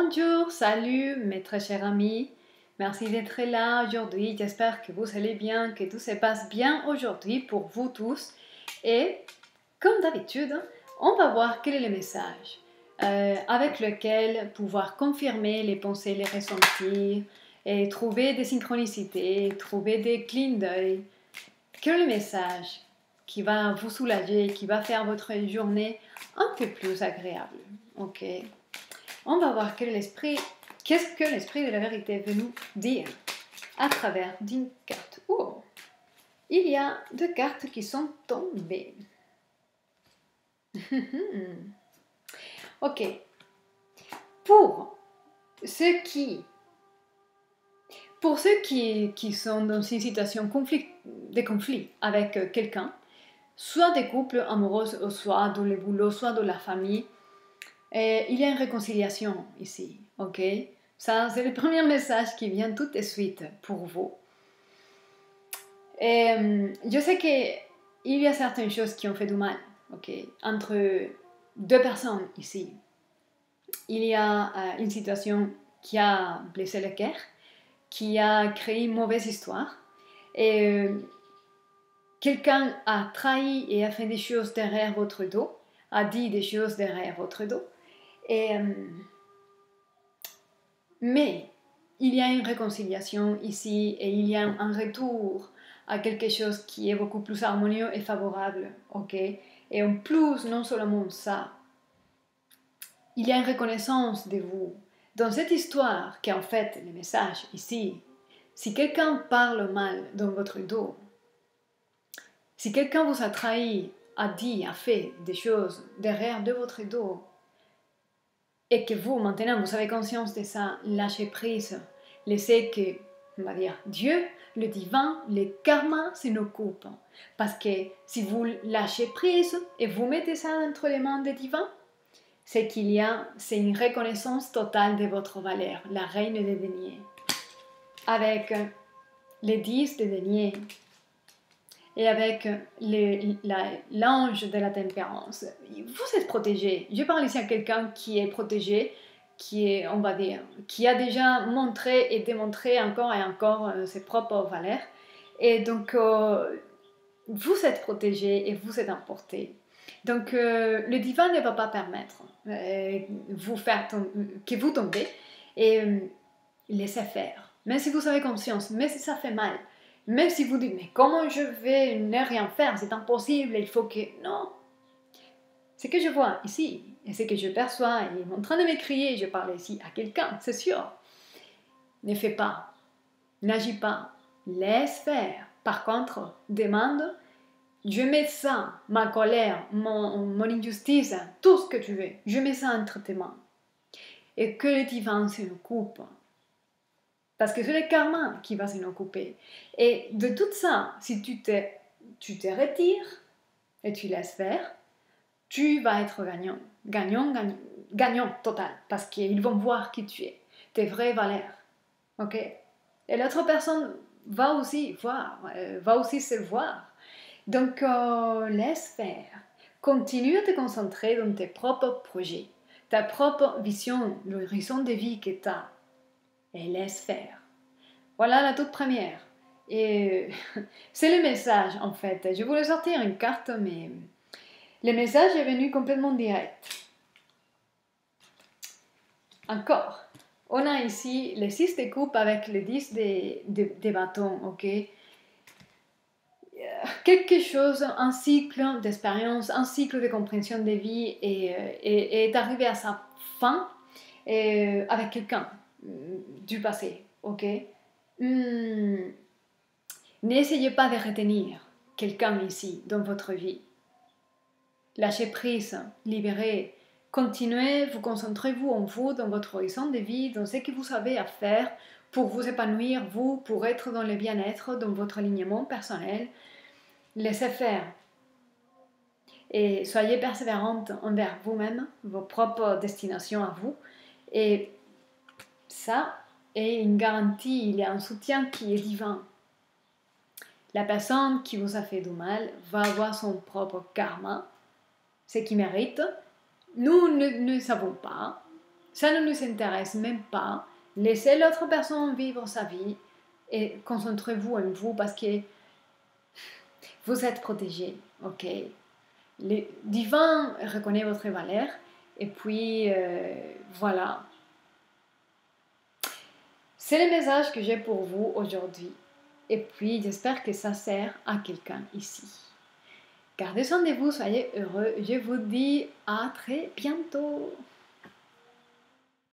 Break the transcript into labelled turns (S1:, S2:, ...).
S1: Bonjour, salut mes très chers amis. Merci d'être là aujourd'hui. J'espère que vous allez bien, que tout se passe bien aujourd'hui pour vous tous. Et comme d'habitude, on va voir quel est le message avec lequel pouvoir confirmer les pensées, les ressentir et trouver des synchronicités, trouver des clins d'œil. Quel est le message qui va vous soulager, qui va faire votre journée un peu plus agréable. Ok. On va voir qu'est-ce que l'esprit de la vérité veut nous dire à travers d'une carte. Oh, il y a deux cartes qui sont tombées. Ok. Pour ceux qui sont dans une situation de conflit avec quelqu'un, soit des couples amoureux, soit dans le boulot, soit dans la famille, il y a une réconciliation ici, ok? Ça, c'est le premier message qui vient tout de suite pour vous. Et je sais qu'il y a certaines choses qui ont fait du mal, ok? Entre deux personnes ici, il y a une situation qui a blessé le cœur, qui a créé une mauvaise histoire, et quelqu'un a trahi et a fait des choses derrière votre dos, a dit des choses derrière votre dos, mais il y a une réconciliation ici et il y a un retour à quelque chose qui est beaucoup plus harmonieux et favorable, ok? Et en plus, non seulement ça, il y a une reconnaissance de vous. Dans cette histoire, qui est en fait le message ici, si quelqu'un parle mal dans votre dos, si quelqu'un vous a trahi, a dit, a fait des choses derrière de votre dos, et que vous, maintenant, vous avez conscience de ça, lâchez prise, laissez que, on va dire, Dieu, le divin, le karma s'en occupe. Parce que si vous lâchez prise et vous mettez ça entre les mains des divins, c'est une reconnaissance totale de votre valeur, la reine des deniers. Avec les 10 des deniers et avec l'ange de la tempérance. Vous êtes protégé. Je parle ici à quelqu'un qui est protégé, qui est, on va dire, qui a déjà montré et démontré encore et encore ses propres valeurs. Et donc, vous êtes protégé et vous êtes emporté. Donc, le divin ne va pas permettre que vous tombez et laissez faire. Même si vous avez conscience, même si ça fait mal, même si vous dites, mais comment je vais ne rien faire, c'est impossible, il faut que... Non. Ce que je vois ici, et ce que je perçois, il est en train de m'écrier, je parle ici à quelqu'un, c'est sûr. Ne fais pas, n'agis pas, laisse faire. Par contre, demande, je mets ça, ma colère, mon injustice, tout ce que tu veux, je mets ça entre tes mains. Et que le divin se le coupe. Parce que c'est le karma qui va s'en occuper. Et de tout ça, si tu te retires et tu laisses faire, tu vas être gagnant. Gagnant, gagnant, gagnant total. Parce qu'ils vont voir qui tu es. Tes vraies valeurs. Ok? Et l'autre personne va aussi voir, va aussi se voir. Donc, laisse faire. Continue à te concentrer dans tes propres projets, ta propre vision, l'horizon de vie que tu as. Et laisse faire. Voilà la toute première. Et c'est le message en fait. Je voulais sortir une carte, mais le message est venu complètement direct. Encore. On a ici les 6 de coupe avec les 10 des bâtons, ok? Quelque chose, un cycle d'expérience, un cycle de compréhension de vie est arrivé à sa fin avec quelqu'un du passé, ok? N'essayez pas de retenir quelqu'un ici dans votre vie. Lâchez prise, libérez, continuez, vous concentrez-vous en vous, dans votre horizon de vie, dans ce que vous avez à faire pour vous épanouir, vous, pour être dans le bien-être, dans votre alignement personnel. Laissez faire. Et soyez persévérante envers vous-même, vos propres destinations à vous. Et ça est une garantie, il y a un soutien qui est divin. La personne qui vous a fait du mal va avoir son propre karma, ce qu'il mérite. Nous ne savons pas. Ça ne nous intéresse même pas. Laissez l'autre personne vivre sa vie et concentrez-vous en vous parce que vous êtes protégé, ok? Le divin reconnaît votre valeur et puis voilà. C'est le message que j'ai pour vous aujourd'hui. Et puis j'espère que ça sert à quelqu'un ici. Gardez soin de vous, soyez heureux. Je vous dis à très bientôt.